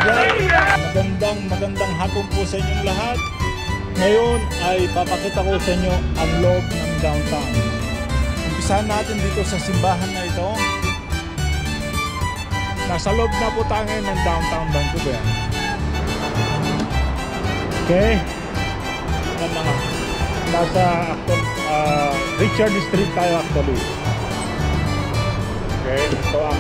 Magandang hapon po sa inyong lahat. Ngayon ay papakita ko sa inyo ang loob ng downtown. Umpisahan natin dito sa simbahan na ito. Nasa loob na po tayo ngayon ng downtown Vancouver. Okay. Yan na nga. Nasa Richard Street tayo actually. Okay. Ito ang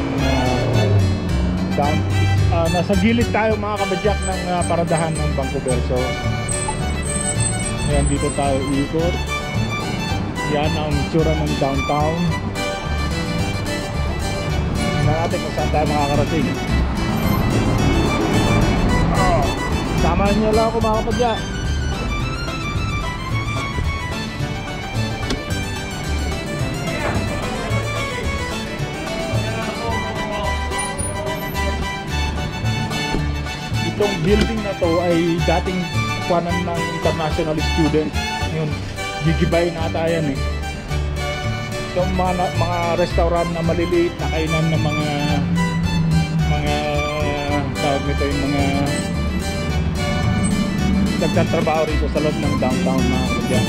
nasa gilid tayo mga kabadyak ng paradahan ng Vancouver. So ayan, dito tayo ikot. Yan ang itsura ng downtown. Tingnan natin kung saan tayo makakarating. Samahan niyo lang ako mga kabadyak. Itong building na to ay dating kuwanan ng international student. Yun, gigibay na ata yan eh. Itong mga restaurant na maliliit na kainan ng mga tawag nito yung mga nagtatrabaho rito sa loob ng downtown mga kabadyak.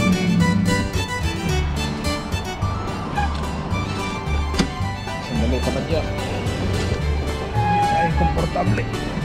Sandali kabadyak. Ay, komportable.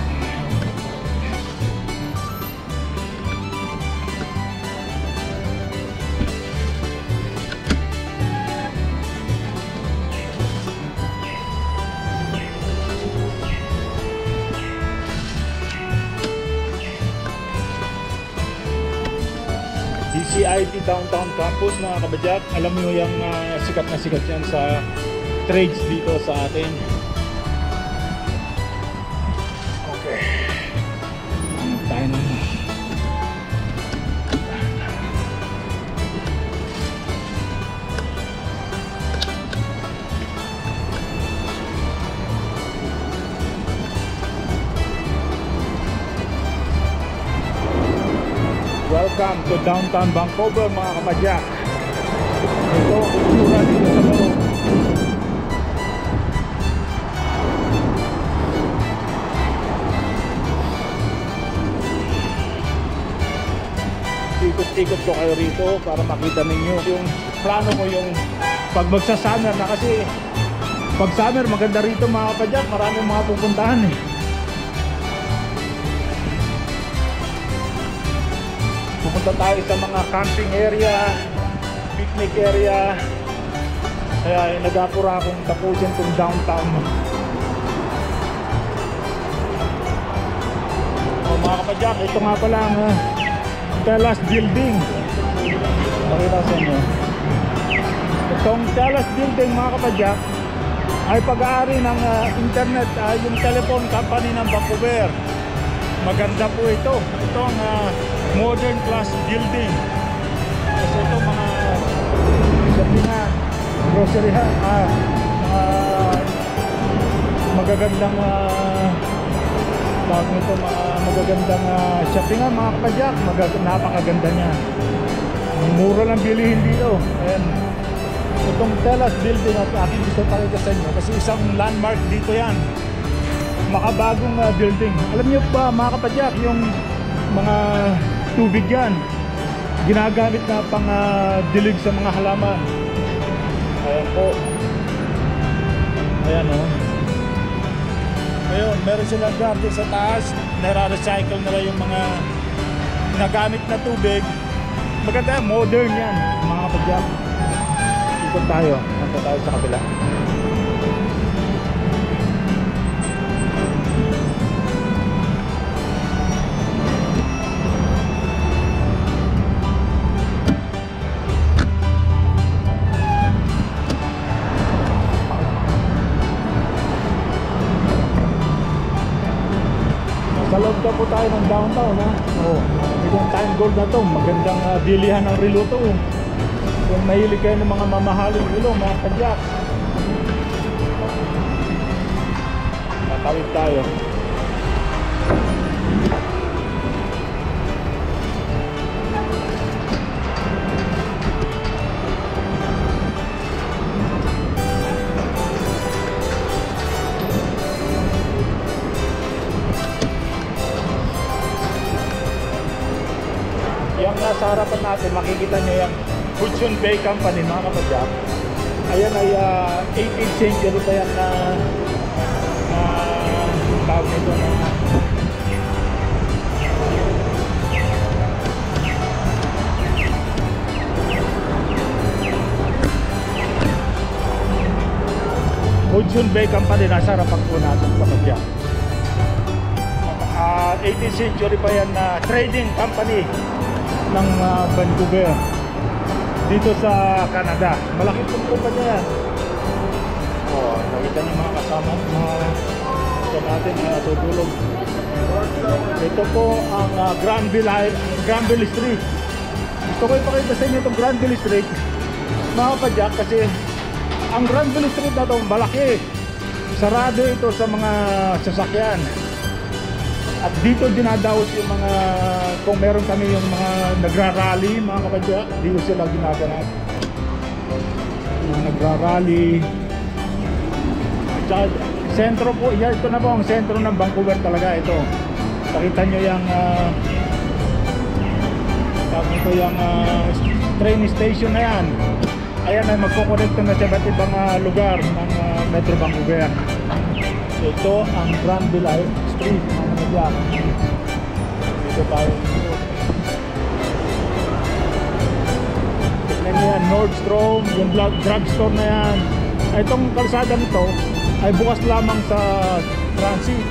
DCIT Downtown Campus mga kabadyak. Alam nyo yung sikat na sikat yan sa trades dito sa atin. Okay. Ano tayo na? Welcome to downtown Vancouver mga kabadyak. Ito ang itsura dito sa loob. Ikot-ikot ko kayo rito para makita ninyo yung plano mo yung pag magsa-summer na, kasi pag summer maganda rito mga kabadyak. Maraming mga pupuntahan eh. Pupunta tayo sa mga camping area, picnic area. Kaya nag-apura akong tapusin itong downtown. Mga kabadyak, ito nga pala ang Telas Building. Pakita sa inyo. Itong Telas Building mga kabadyak ay pag-aari ng internet, yung telephone company ng Vancouver. Maganda po ito. Ito ang modern class building. Kasi ito mga shoppingan, groceryhan, magagandang tawag nito, magagandang shoppingan mga kabadyak. Napakaganda niya. Mura lang bilihin dito. Ayan. Itong Telas Building at aking gusto pakita sa inyo kasi isang landmark dito yan. Makabagong building. Alam niyo ba mga kapadyak, yung mga tubig yan ginagamit na pang dilig sa mga halaman. Ayan po. Ayan o. Ngayon, meron silang garden sa taas. Nara-recycle nila yung mga nagamit na tubig. Maganda, modern yan mga kapadyak. Ikot tayo. Punta tayo sa kabila. Sa loob na po tayo ng downtown ha. Itong Time Gold na to, magandang bilihan ng relo to. Kung mahilig kayo ng mga mamahaling relo mga kabadyak, tatawid tayo. natin, makikita nyo yung Hudson Bay Company mga kapadyak. Ayan ay 18th century pa yan na tawag nito na Hudson Bay Company. Nasa harapan po natin kapadyak. 18th century pa yan na trading company ng Vancouver dito sa Canada. Malaki pong kumpanya yan. Nakita niyo mga kasama mga natin na tutulog. Ito po ang Granville Street. Gusto ko ipakita sa inyo itong Granville Street mga kapadyak, kasi ang Granville Street na ito malaki. Sarado ito sa mga sasakyan. At dito dinadaos yung mga, kung meron kami yung mga nagra-rally mga kapadyak, dito sila ginaganap. Yung nagra-rally. At sentro po, ito na po ang sentro ng Vancouver talaga ito. Nakita nyo yung train station na yan. Ayan ay magkukonekta na sa iba't ibang lugar ng Metro Vancouver. Ito ang Granville Street mga kapadyak. Dito tayo. Tignan nyo yan, Nordstrom, yung drugstore na yan. Itong kalsada nito ay bukas lamang sa transit.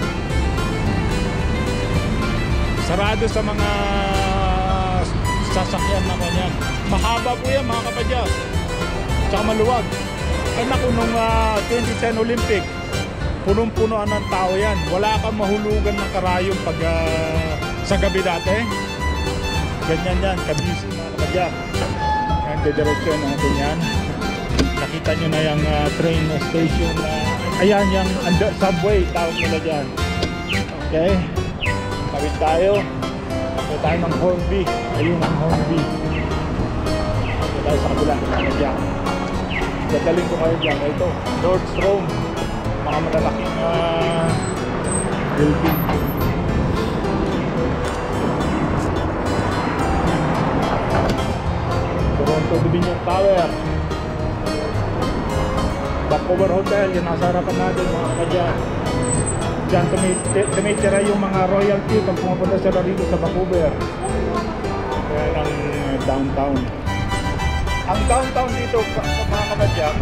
Sarado sa mga sasakyan na kanyan. Mahaba po yan mga kapadyak. Tsaka maluwag. Ay naku, nung 2010 Olympic, punong-punuan ng tao yan. Wala kang mahulugan ng karayom pag sa gabi dati. Ganyan yan, kabisi mga kapadyak. Yan, dedireksyon natin yan. Nakita nyo na yung train station. Ayan, yung subway, tawag nila dyan. Okay. Tawid tayo. Tawid tayo ng Hornby. Ayun ang Hornby. Tawid tayo sa kabila. Ayan. Dadaling ko kayo dyan. Ito, Nordstrom. Mga malalaking building. Toronto Dominion Tower. Vancouver Hotel, yung nasa harapan natin mga kapadyak. Diyan tumitira yung mga royalty pag pumapunta sila rito sa Vancouver. Kaya ang downtown. Ang downtown dito mga kapadyak,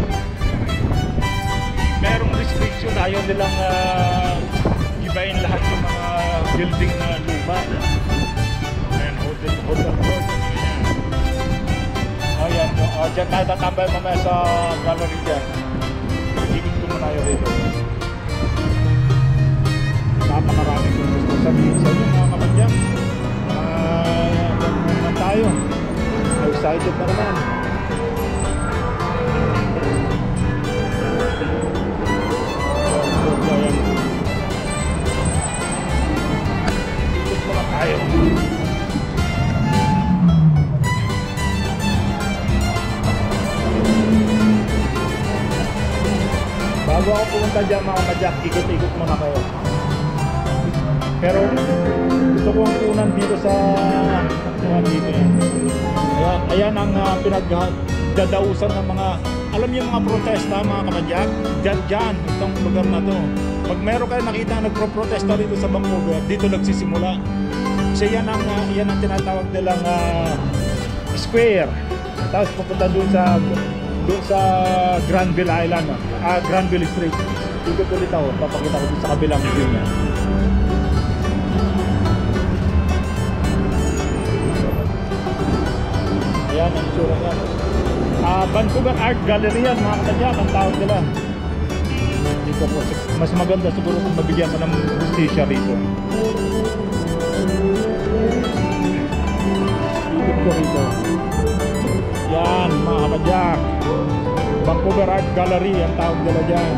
merong restriction. Ayaw nilang ibahin lahat yung mga building na luma. Ayan, hotel road. Ayan, dyan tayo tatambay mamaya sa gallery dyan. Ikot ko muna yun rito. Napakaraming kung gusto sabihin sa inyo mga kapadyak. Naman tayo. Excited na naman. Ikot muna tayo. Bago ako pumunta dyan mga kapadyak, ikot-ikot muna kayo. Pero gusto ko ang unan dito sa dito yan. Ayan ang pinagdadausan ng mga, alam niyo mga protesta mga kapadyak, dyan, itong lugar na to. Pag meron kayo nakita nagpro-protesta dito sa Vancouver, dito nagsisimula. Kasi yan ang tinatawag nilang square. Tapos pupunta doon sa Granville Island, Granville Street. Dito ulit ako, papakita ko dito sa kabilang view niya. Ayan ang itsura niya. Vancouver Art Gallery yan mga kapadyak, ang tawag nila. Dito po, mas maganda siguro kung mabigyan mo ng justisya rito. Dito ko rito. Yan mga kapadyak, Vancouver Art Gallery ang tawag nila dyan.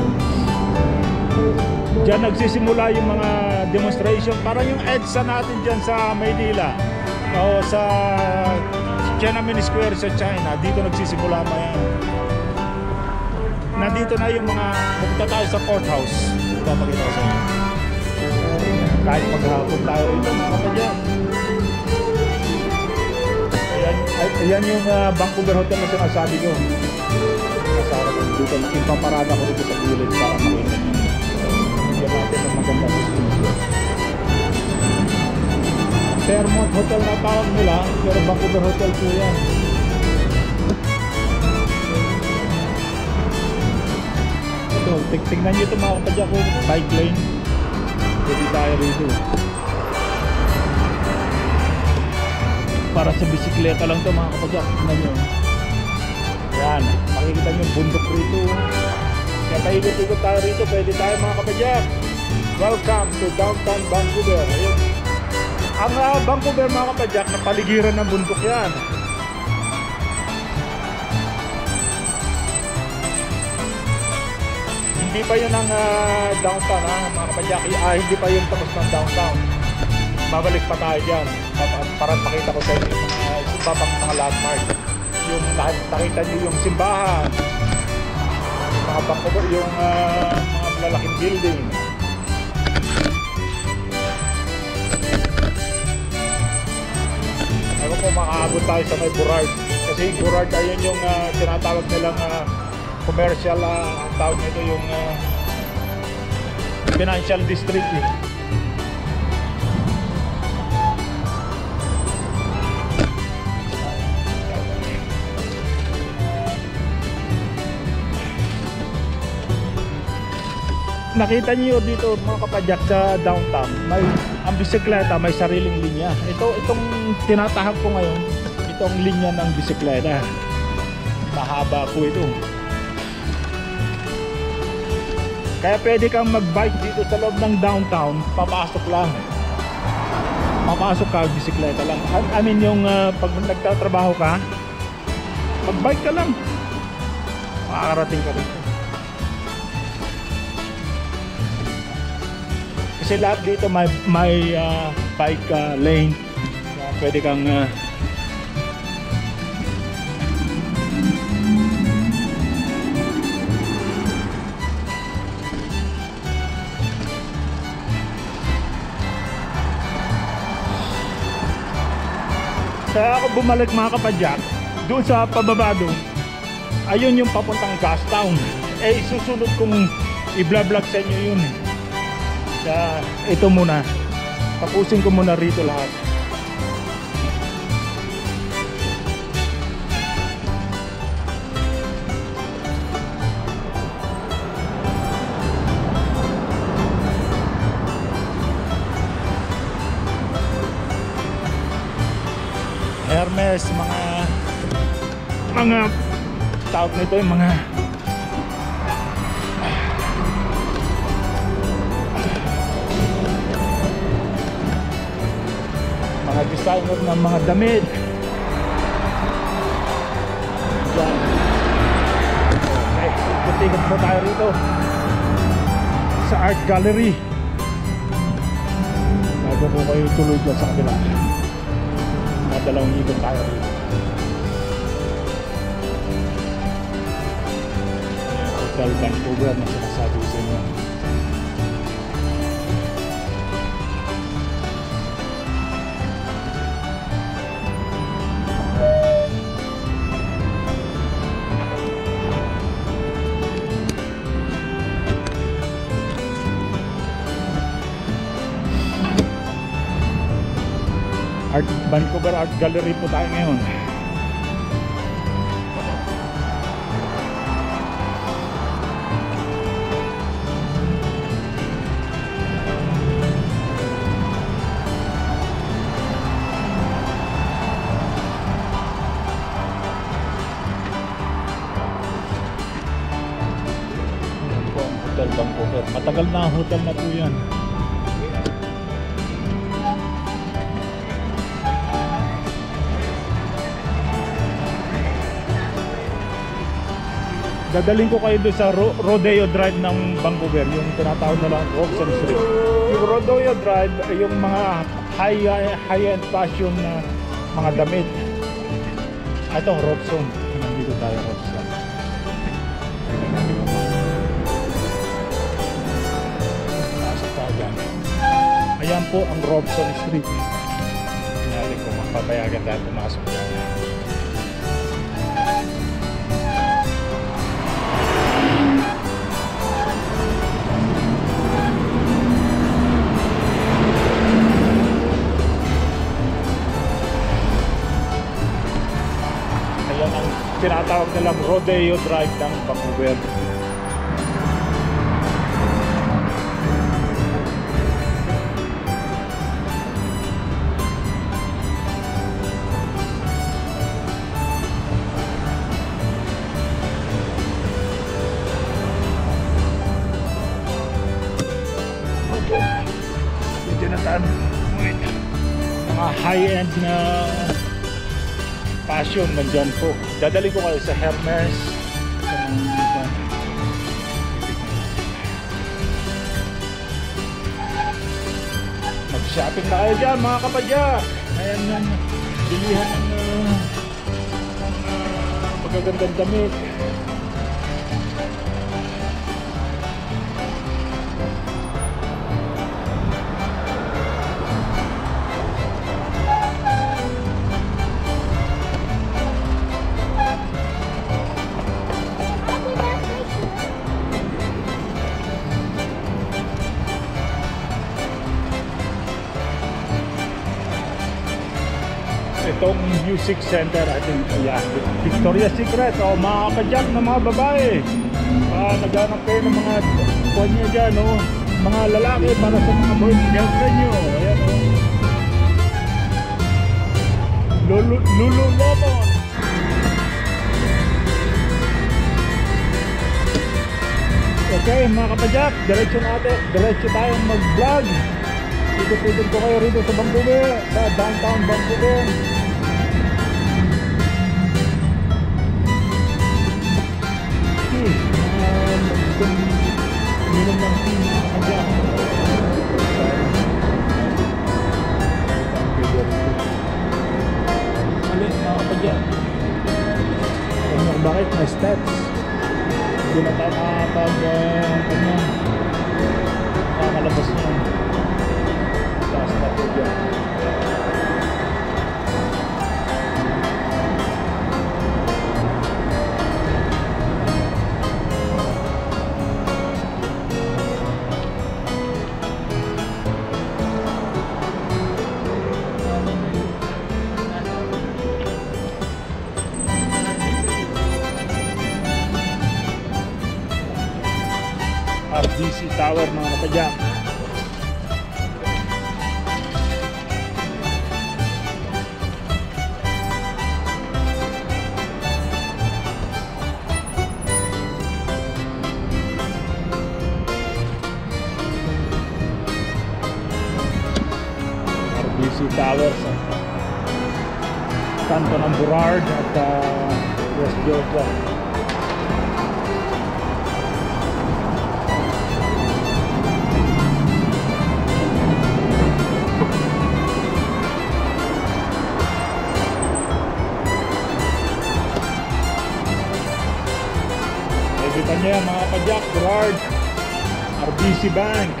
Dyan nagsisimula yung mga demonstration. Parang yung EDSA natin dyan sa Maynila o sa Tiananmen Square sa China. Dito nagsisimula pa yan. Nandito na yung mga, pupunta tayo sa courthouse. Papakita ko sa inyo. Kahit maghapon tayo rito mga kapadyak. Ayan Ayan yung Vancouver Hotel na sinasabi ko. Kasama ko dito, ipaparada ko dito sa gilid para makita nyo. Bigyan natin ng maganda destination. Fairmont Hotel na tawag nila, pero Vancouver Hotel po yan. Ito, tignan nyo ito mga kapadyak ko, bike lane. Pwede tayo rito. Para sa bisikleta lang ito mga kapadyak, tignan nyo. Yan, makikita nyo yung bundok rito. Kaya paikot-ikot tayo rito, pwede tayo mga kapadyak. Welcome to downtown Vancouver. Ayun. Ang Vancouver mga kapadyak, na paligiran ng bundok yan. Hindi pa yun ang downtown mga kapadyak. Hindi pa yun tapos ng downtown. Babalik pa tayo dyan para pakita ko sa inyo yung mga landmark. Yung nakita nyo yung simbahan, mga Vancouver, yung mga malalaking building. Ewan ko makaabot tayo sa may Burrard. Kasi Burrard ayun yung tinatawag nilang commercial, ang tawag nito yung financial district eh. Nakita niyo dito mga kapadyak sa downtown, ang bisikleta may sariling linya. Itong tinatahak ko ngayon, itong linya ng bisikleta. Mahaba po ito. Kaya pwede kang mag-bike dito sa loob ng downtown, papasok lang. Papasok ka, bisikleta lang. I mean yung pag nagtatrabaho ka, mag-bike ka lang. Makakarating ka dito. Kasi lahat dito may bike lane. Pwede kang kaya ako bumalik mga kapadyak doon sa pababa doon. Ayun yung papuntang Gastown. Susunod kong i-vlog sa inyo yun eh. Kaya ito muna, tapusin ko muna rito lahat. Hermes, mga tawag nito yung mga designer ng mga damit. Diyan. Okay, ikot-ikot po tayo rito sa art gallery. Bago po kayo tuloy dyan sa kabila. Dalawang ikot tayo rito. Hotel Vancouver na sinasabi sa inyo. Vancouver Art Gallery po tayo ngayon. Yan po ang Hotel Vancouver. Matagal na ang hotel na po yan. Dadaling ko kayo doon sa Rodeo Drive ng Vancouver, yung tinatawag na lang Robson Street. Yung Rodeo Drive, yung mga high-end fashion na mga damit. Ito, Robson. Nandito tayo, Robson. Pasok tayo dyan. Ayan po ang Robson Street. Pinali ko, mapapayagan tayo pumasok dyan. ang tinatawag nilang Rodeo Drive ng Vancouver. Mga high-end na fashion nandyan po. Dadali ko kayo sa Hermes, mag-shopping na kayo dyan mga kapadyak. Ayan yung bilihan ng magagandang damit. Itong music center ating Victoria's Secret o mga kapadyak na mga babae, naghanap kayo ng mga kuwan nyo dyan, mga lalaki para sa mga girlfriend nyo. Ayan, Lululemon. Okay mga kapadyak, diretso tayong mag vlog. Ikot-ikot ko kayo rito sa Vancouver, sa downtown Vancouver. Minum ng tea mga kapadyak. Alit mga kapadyak. Bakit may steps? Hindi na tayo nakakalabas niya. Taas na po dyan. RBC Tower mga kapadyak. RBC Tower sa kanto ng Burrard at West Georgia. Kita niya mga kapadyak, Burrard, RBC Bank.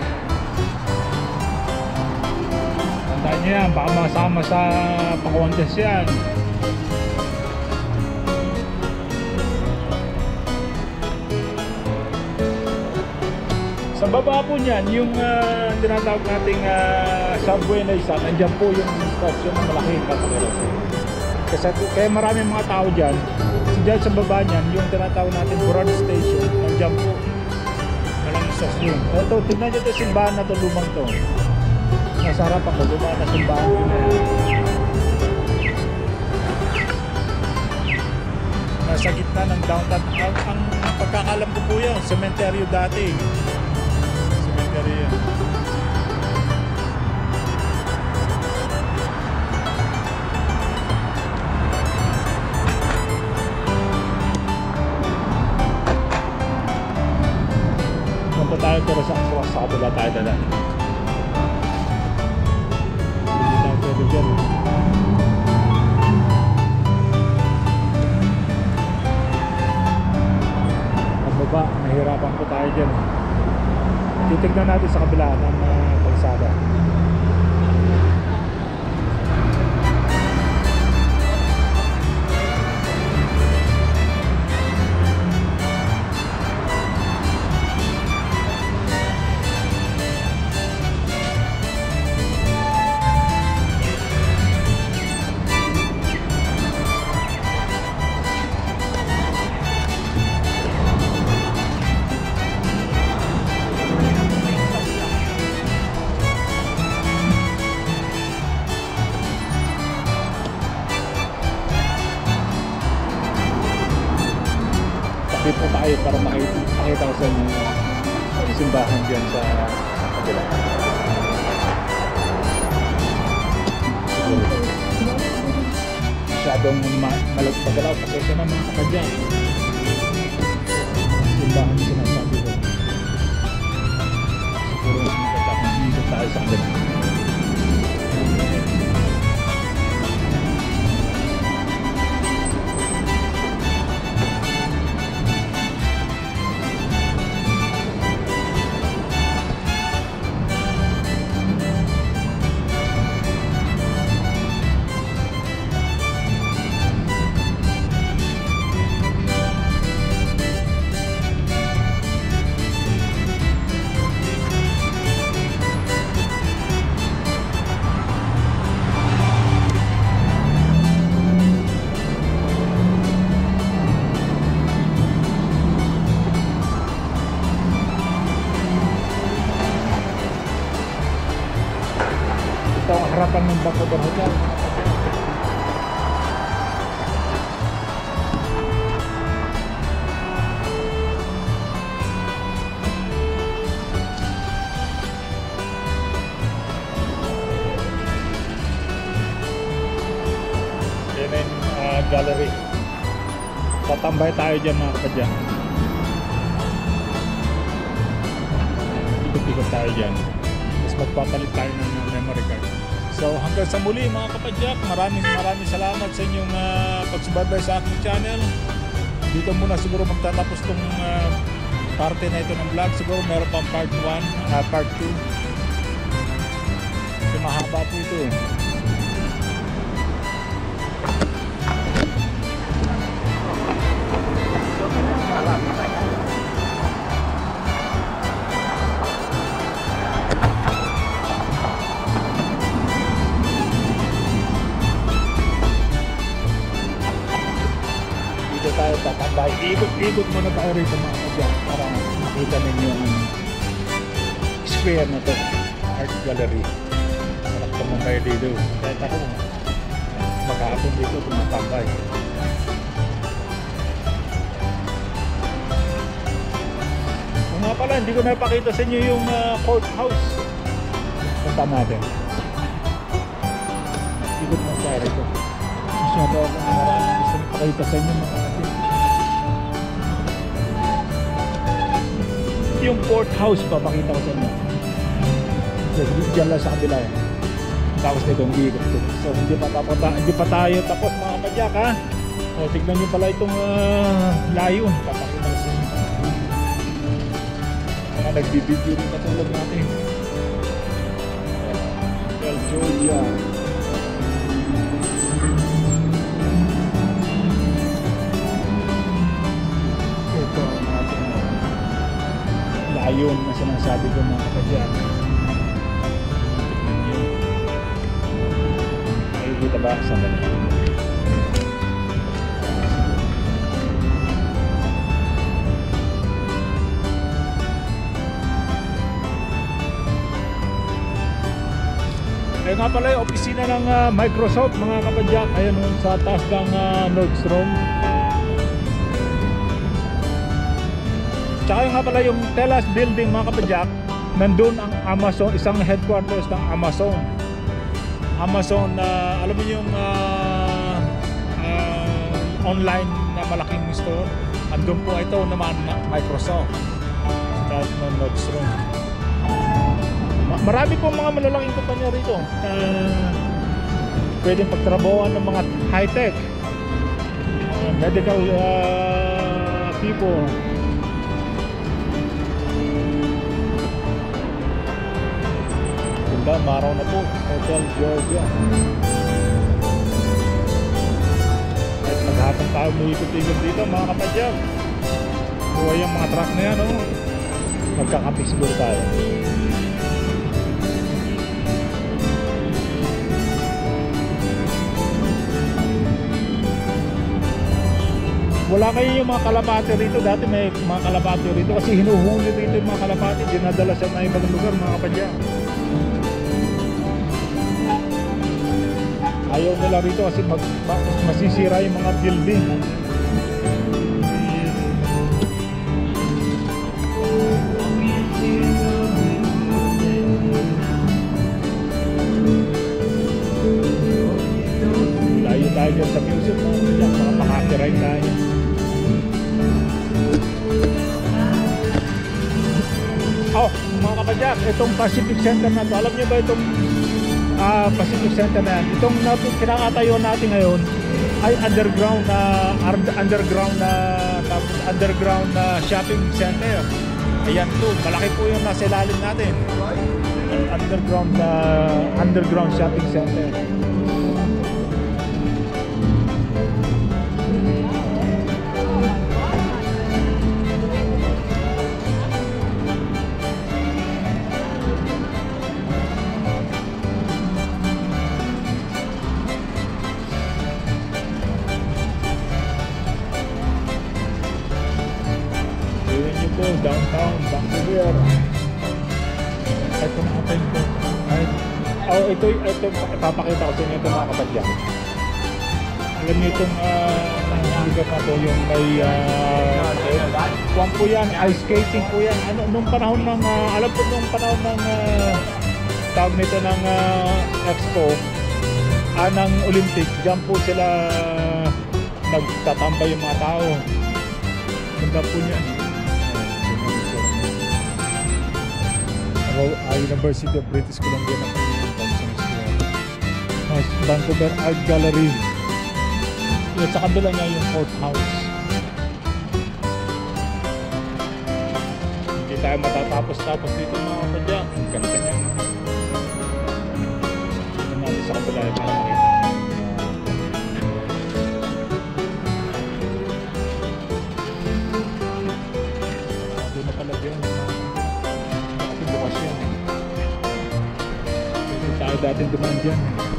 Tandaan niya yan, baka masama sa pakontes yan. Sa baba po niyan, yung tinatawag nating subway na isa, nandiyan po yung station na malaki kasi kaya maraming mga tao dyan. Diyan sa baba niyan, yung tinatawag natin Burrard Station, nandiyan po walang station. Ito, tignan nyo ito, simbahan na ito, lumang to. Nasa harap ako, lumang na simbahan ko na yan. Nasa gitna ng downtown. Ang pagkakalam ko po yun, cementerio dati. Cementerio yan. Tayo pero sa kabila tayo dala. Hindi tayo pwede dyan. Ang baba, nahihirapan po tayo dyan. Titignan natin sa kabila ng kalsada. Tabi po tayo para makita ko sa inyo yung simbahan dyan sa kabila. Masyadong malagpagalaw kasi ito na mga kapadyak. Simbahan yung sinasabi ko. Siguro mas maganda kung dito tayo sa kabila. Ito ang harapan ng Bacoor Hotel. Yan yung gallery. Tatambay tayo dyan mga kapadyak. Ikot-ikot tayo dyan. Tapos magpapalit tayo ng memory card. So hanggang sa muli mga kapadyak, maraming salamat sa inyong pagsubaybay sa aking channel. Dito muna siguro magtatapos tong parte na ito ng vlog. Siguro meron pang part 1, part 2. Kasi mahaba po ito eh. Tayo tatambay. Ikot-ikot muna tayo rito mga kapadyak para makita ninyo ang square na to, art gallery. Malak naman kayo dito. Kahit ako maghapon dito tumatambay. Kung nga pala hindi ko napakita sa inyo yung courthouse. Punta natin. Ikot muna tayo rito. Masyado ako maraming gusto napakita sa inyo mga kapadyak. Yung courthouse papakita ko sa inyo. So, diyan lang sa kabila yan. Tapos nito ang ikot ko. So hindi pa tayo tapos mga kapadyak ha. O tignan nyo pala itong layon. Papakita ko sa inyo. Mga nagbibideo rin katulad natin. Hotel Georgia. Ayun na sinasabi ko mga kapadyak. Tignan nyo. Nakikita ba? Saan ba? Kaya nga pala yung opisina ng Microsoft mga kapadyak. Ayun sa taas ng Nordstrom. Tsaka nga pala yung Telas building mga kapadyak, nandun ang Amazon, isang headquarters ng Amazon. Amazon na alam mo yung online na malaking store. Andun po ito naman na Microsoft sa Nordstrom. Marami pong mga malalaking kumpanya rito pwedeng pagtrabahoan ng mga high-tech medical people. Maraw na po, Hotel Georgia. At maghapon tayo muikot-ikot dito mga kapadyak. Buhay yung mga truck na yan, oh. Magkakapi siguro tayo. Wala kayo yung mga kalapati rito. Dati may mga kalapati rito kasi hinuhuli rito yung mga kalapati. Dinadala sa mga ibang lugar mga kapadyak. Ayaw nila rito kasi masisira yung mga building. itong Pacific Center na to, alam niyo ba itong Pacific Center na yan? Itong kinakatayo natin ngayon ay underground na shopping center. Ayan to, malaki po yung nasa ilalim natin. Underground shopping center. Downtown Vancouver. Ito natin po. Ito ipapakita ko sa inyo ito mga kapadyak. Alam niyo itong lugar na to, yung may po yan, ice skating po yan. Nung panahon ng alam ko nung panahon ng tawag nito ng Expo ng Olympic, dyan po sila nagtatambay yung mga tao. Ganda po niyan. University of British Columbia na Vancouver Art Gallery. At sa kabila niya yung courthouse. Hindi tayo matatapos dito mga kapadyak. Ang ganda niya. Ito natin sa kabila yung mga makita. Doon na pala dyan. Tayo dating dumaan dyan.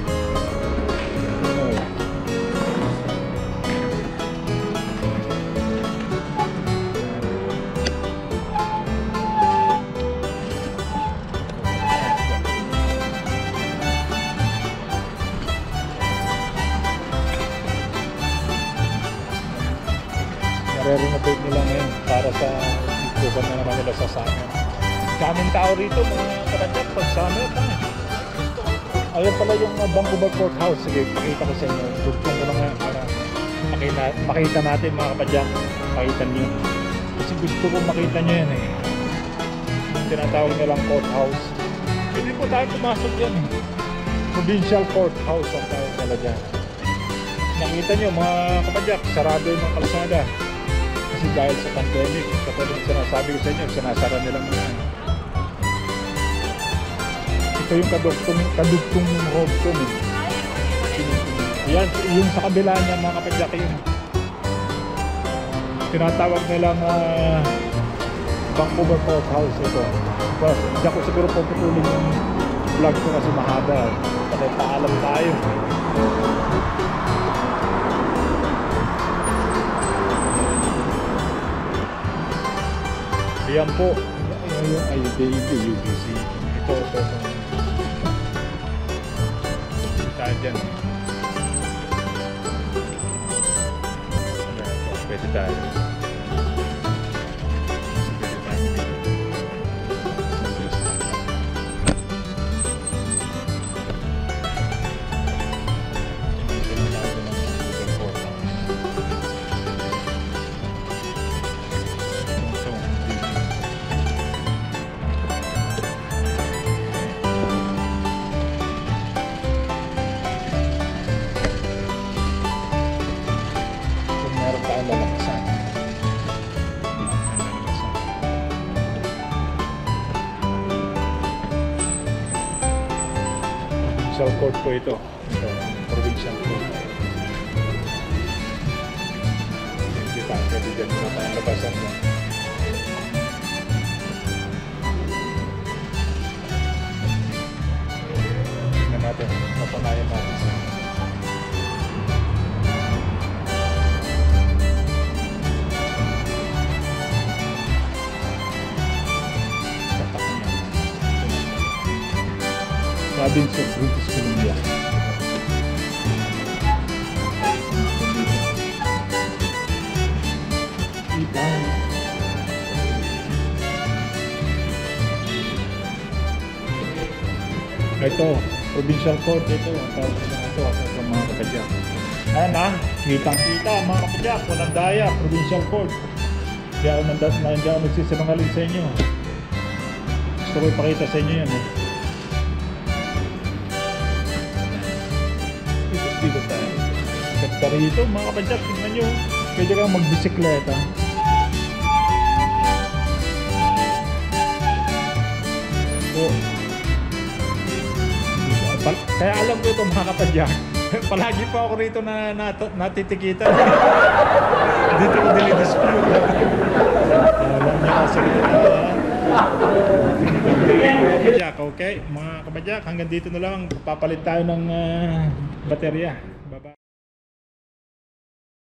Nare-renovate nila ngayon para sa ikuban na naman nila sa summer. Daming tao rito mga kapadyak pag summer tayo. Ayan pala yung Vancouver Courthouse. Sige, pakita ko sa inyo. Dugtong ko na ngayon para makita natin mga kapadyak. Makita nyo. Kasi gusto kong makita nyo yan eh. Yung tinatawag nilang courthouse. Hindi po tayo pumasok yan eh. Provincial Courthouse ang tawag nila dyan. Nakita nyo mga kapadyak, sarado yung mga kalsada. Kasi dahil sa pandemic, kapag sinasabi ko sa inyo, sinasara nilang mga ito yung kadugtong ng Robson eh. Yan, yung sa kabila niya mga kapadyak yun. Tinatawag nilang Vancouver Courthouse ito. Hindi ako siguro puputulin yung vlog ko kasi mahaba. Kasi paalam tayo. Ayan po. Ay, UBC. Ito. Tayo dyan. Pwede tayo. Provincial court po ito. Ito, provincial court. Hindi tayo pwede dyan na tayong labasan mo. Tignan natin, mapanayan natin sa province of British Columbia. Ito, provincial court ito. Ito mga kapadyak. Ayan na, kitang-kita mga kapadyak. Walang daya, provincial court. Kaya nandiyan ako nagsisinungaling sa inyo. Gusto ko ipakita sa inyo yan eh. Dito tayo. Ganda rito mga kapadyak, tingnan nyo. Pwede kang magbisikleta. Oh. Kaya alam ko ito mga kapadyak. Palagi pa ako rito na natitikitan. Dito ko dili-dispute. Alam niya kasi kapadyak, okay? Mga kapadyak, hanggang dito na lang. Papalit tayo ng baterya. Bye-bye.